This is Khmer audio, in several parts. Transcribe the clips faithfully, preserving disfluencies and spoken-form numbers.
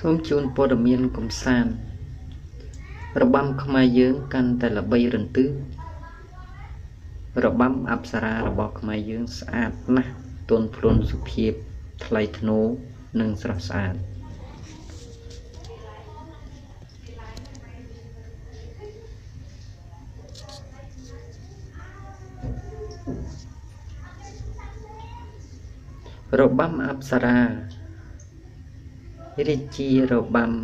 សូមជូនព័ត៌មានកំសាន្តរបាំខ្មែរយើងកាន់តែល្បីរន្ទឺរបាំអប្សរារបស់ខ្មែរយើងស្អាតណាស់ទន់ភ្លន់សុភាពថ្លៃថ្នូរនិងស្រស់ស្អាតរបាំអប្សរារាជារបាំ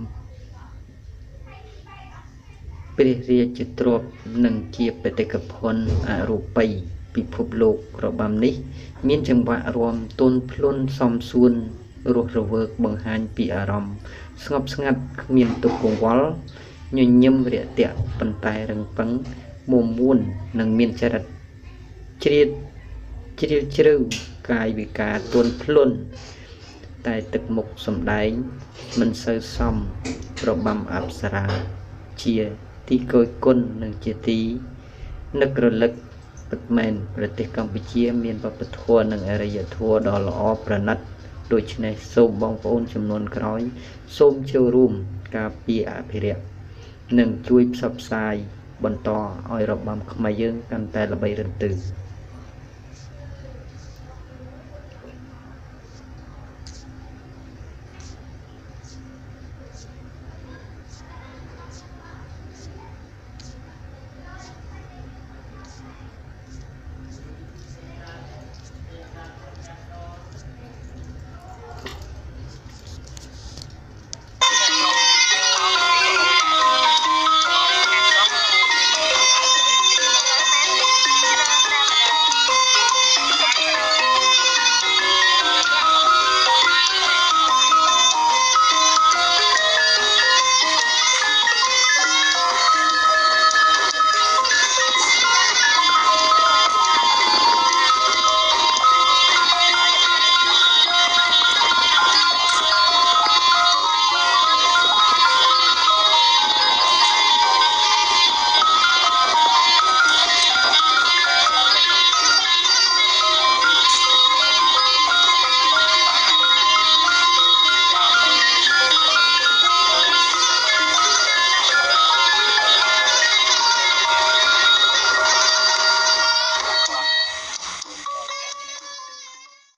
ព្រះរាជទ្រព្យនិងជាបេតិកភណ្ឌអរូបីពិភពលោករបាំនេះមានចង្វាក់រាំទន់ភ្លន់សមសួនរស់រវើកបង្ហាញពីអារម្មណ៍ស្ងប់ស្ងាត់គ្មានទុក្ខកង្វល់ញញឹមរាក់ទាក់ប៉ុន្តែរឹងប៉ឹងមុំមួននិងមានចរិតជ្រាលជ្រាលជ្រៅកាយវិការទន់ភ្លន់តែទឹកមុខសម្ដែងមិនសូវសមរបាំអប្សរាជាទីគយគន់និងជាទីនឹករលឹកពិតមែនប្រទេសកម្ពុជាមានវប្បធម៌និងអរិយធម៌ដ៏ល្អប្រណិតដូច្នេះសូមបងប្អូនចំនួនក្រោយសូមចូលរួមការពារអភិរក្សនិងជួយផ្សព្វផ្សាយបន្តឲ្យរបាំខ្មែរយើងកាន់តែល្បីរន្ទឺ